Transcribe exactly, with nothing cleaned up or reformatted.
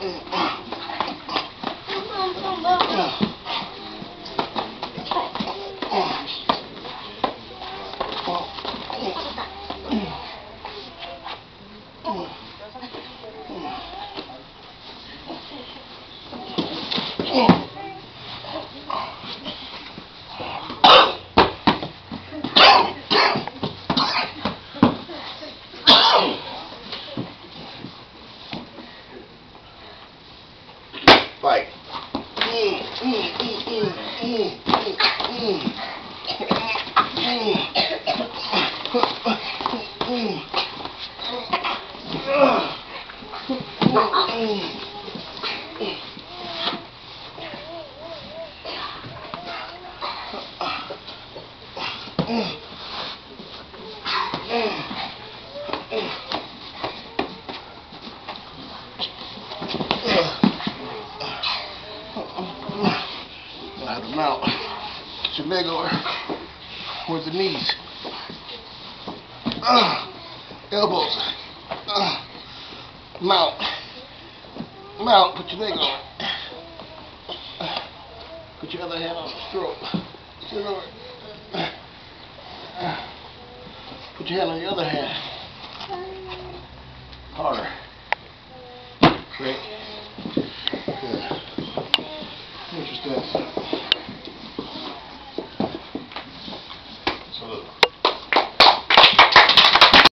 Fight. Mm, mm, mm, mm, mm, mm, mm. Out of mount. Get your leg over. Where's the knees? Uh, elbows. Uh, mount. Mount. Put your leg on. Uh, put your other hand on the stroke. Sit over. Uh, put your hand on the other hand. Harder. Great. Good. Interesting.